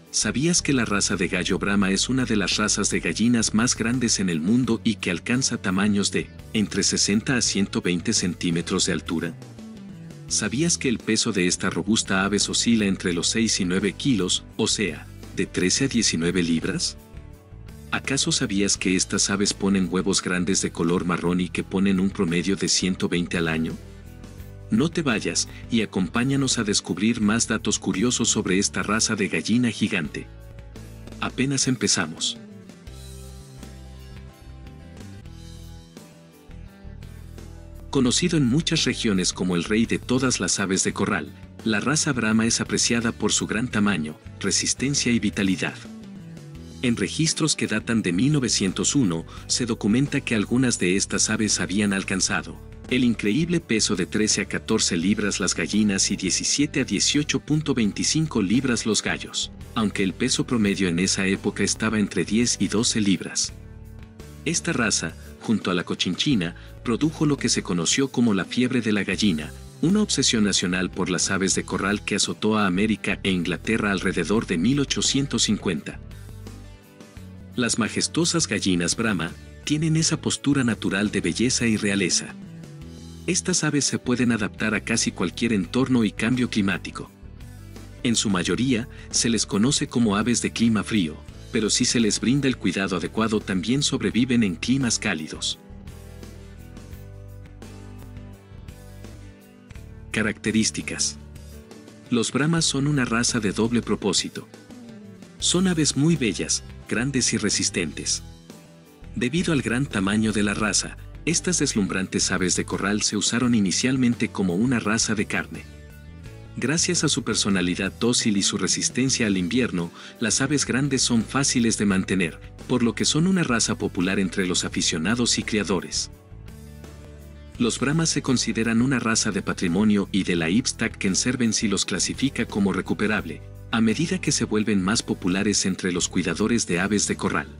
¿Sabías que la raza de gallo Brahma es una de las razas de gallinas más grandes en el mundo y que alcanza tamaños de entre 60 a 120 centímetros de altura? ¿Sabías que el peso de esta robusta ave oscila entre los 6 y 9 kilos, o sea, de 13 a 19 libras? ¿Acaso sabías que estas aves ponen huevos grandes de color marrón y que ponen un promedio de 120 al año? No te vayas y acompáñanos a descubrir más datos curiosos sobre esta raza de gallina gigante. Apenas empezamos. Conocido en muchas regiones como el rey de todas las aves de corral, la raza Brahma es apreciada por su gran tamaño, resistencia y vitalidad. En registros que datan de 1901, se documenta que algunas de estas aves habían alcanzado el increíble peso de 13 a 14 libras las gallinas y 17 a 18.25 libras los gallos, aunque el peso promedio en esa época estaba entre 10 y 12 libras. Esta raza, junto a la cochinchina, produjo lo que se conoció como la fiebre de la gallina, una obsesión nacional por las aves de corral que azotó a América e Inglaterra alrededor de 1850. Las majestuosas gallinas Brahma tienen esa postura natural de belleza y realeza. Estas aves se pueden adaptar a casi cualquier entorno y cambio climático. En su mayoría, se les conoce como aves de clima frío, pero si se les brinda el cuidado adecuado también sobreviven en climas cálidos. Características. Los Brahmas son una raza de doble propósito. Son aves muy bellas, grandes y resistentes. Debido al gran tamaño de la raza, estas deslumbrantes aves de corral se usaron inicialmente como una raza de carne. Gracias a su personalidad dócil y su resistencia al invierno, las aves grandes son fáciles de mantener, por lo que son una raza popular entre los aficionados y criadores. Los Brahmas se consideran una raza de patrimonio y de la Livestock Conservancy los clasifica como recuperable, a medida que se vuelven más populares entre los cuidadores de aves de corral.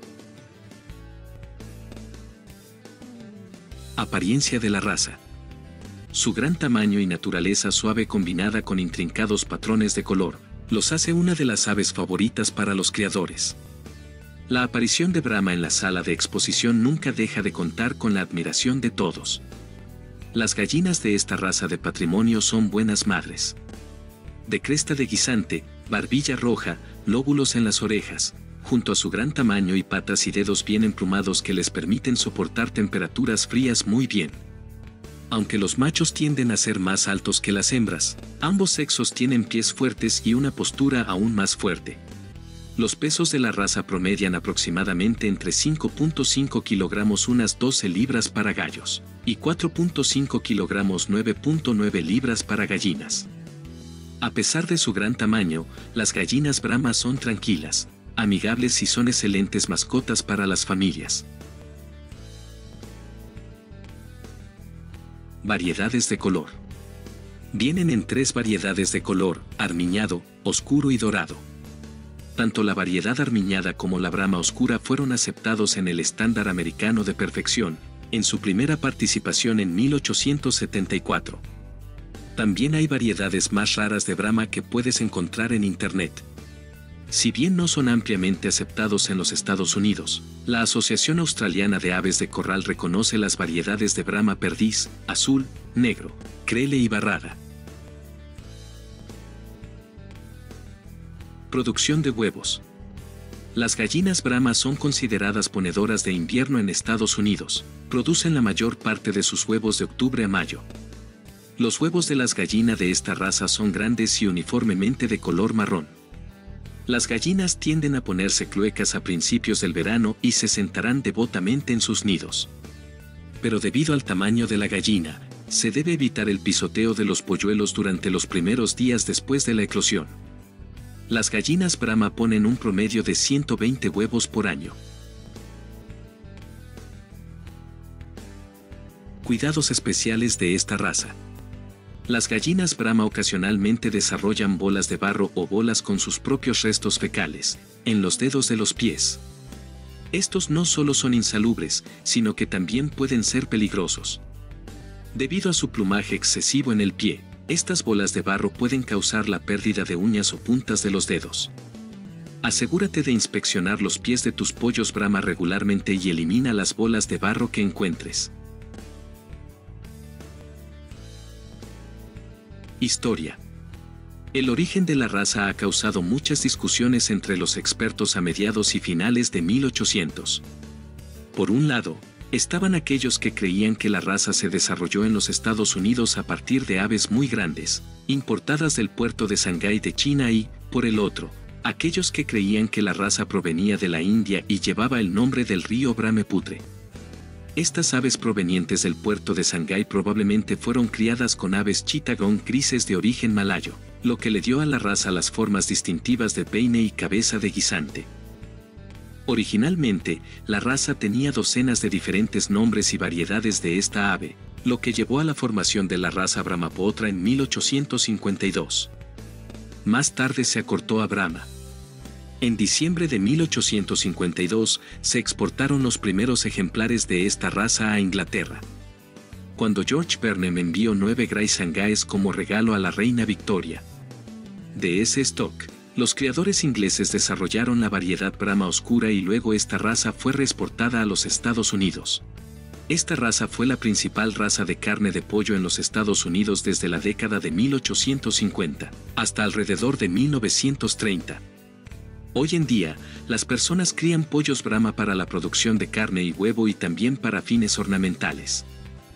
Apariencia de la raza. Su gran tamaño y naturaleza suave combinada con intrincados patrones de color, los hace una de las aves favoritas para los criadores. La aparición de Brahma en la sala de exposición nunca deja de contar con la admiración de todos. Las gallinas de esta raza de patrimonio son buenas madres. De cresta de guisante, barbilla roja, lóbulos en las orejas, junto a su gran tamaño y patas y dedos bien emplumados que les permiten soportar temperaturas frías muy bien. Aunque los machos tienden a ser más altos que las hembras, ambos sexos tienen pies fuertes y una postura aún más fuerte. Los pesos de la raza promedian aproximadamente entre 5.5 kilogramos unas 12 libras para gallos, y 4.5 kilogramos 9.9 libras para gallinas. A pesar de su gran tamaño, las gallinas Brahma son tranquilas, amigables y son excelentes mascotas para las familias. Variedades de color. Vienen en 3 variedades de color: armiñado, oscuro y dorado. Tanto la variedad armiñada como la Brahma oscura fueron aceptados en el estándar americano de perfección, en su primera participación en 1874. También hay variedades más raras de Brahma que puedes encontrar en Internet. Si bien no son ampliamente aceptados en los Estados Unidos, la Asociación Australiana de Aves de Corral reconoce las variedades de Brahma perdiz, azul, negro, crele y barrada. Producción de huevos. Las gallinas Brahma son consideradas ponedoras de invierno en Estados Unidos, producen la mayor parte de sus huevos de octubre a mayo. Los huevos de las gallinas de esta raza son grandes y uniformemente de color marrón. Las gallinas tienden a ponerse cluecas a principios del verano y se sentarán devotamente en sus nidos. Pero debido al tamaño de la gallina, se debe evitar el pisoteo de los polluelos durante los primeros días después de la eclosión. Las gallinas Brahma ponen un promedio de 120 huevos por año. Cuidados especiales de esta raza. Las gallinas Brahma ocasionalmente desarrollan bolas de barro o bolas con sus propios restos fecales en los dedos de los pies. Estos no solo son insalubres, sino que también pueden ser peligrosos. Debido a su plumaje excesivo en el pie, estas bolas de barro pueden causar la pérdida de uñas o puntas de los dedos. Asegúrate de inspeccionar los pies de tus pollos Brahma regularmente y elimina las bolas de barro que encuentres. Historia. El origen de la raza ha causado muchas discusiones entre los expertos a mediados y finales de 1800. Por un lado, estaban aquellos que creían que la raza se desarrolló en los Estados Unidos a partir de aves muy grandes, importadas del puerto de Shanghái de China y, por el otro, aquellos que creían que la raza provenía de la India y llevaba el nombre del río Brahmaputra. Estas aves provenientes del puerto de Shanghái probablemente fueron criadas con aves chittagong grises de origen malayo, lo que le dio a la raza las formas distintivas de peine y cabeza de guisante. Originalmente, la raza tenía docenas de diferentes nombres y variedades de esta ave, lo que llevó a la formación de la raza Brahmapotra en 1852. Más tarde se acortó a Brahma. En diciembre de 1852 se exportaron los primeros ejemplares de esta raza a Inglaterra. Cuando George Burnham envió 9 Greyshangaes como regalo a la reina Victoria. De ese stock, los criadores ingleses desarrollaron la variedad Brahma oscura y luego esta raza fue reexportada a los Estados Unidos. Esta raza fue la principal raza de carne de pollo en los Estados Unidos desde la década de 1850 hasta alrededor de 1930. Hoy en día, las personas crían pollos Brahma para la producción de carne y huevo y también para fines ornamentales.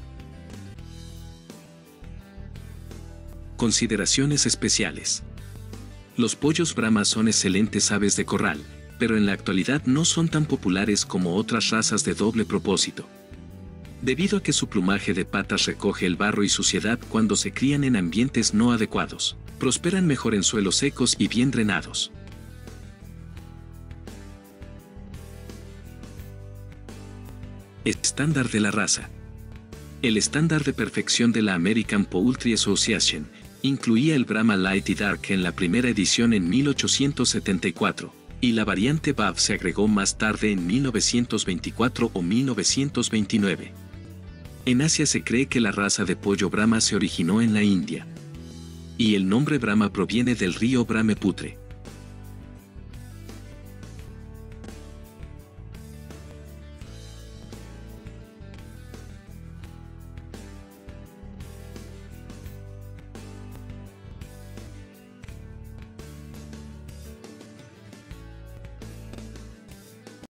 Consideraciones especiales. Los pollos Brahma son excelentes aves de corral, pero en la actualidad no son tan populares como otras razas de doble propósito. Debido a que su plumaje de patas recoge el barro y suciedad cuando se crían en ambientes no adecuados, prosperan mejor en suelos secos y bien drenados. Estándar de la raza. El estándar de perfección de la American Poultry Association incluía el Brahma Light y Dark en la primera edición en 1874, y la variante BAV se agregó más tarde en 1924 o 1929. En Asia se cree que la raza de pollo Brahma se originó en la India. Y el nombre Brahma proviene del río Brahmaputra.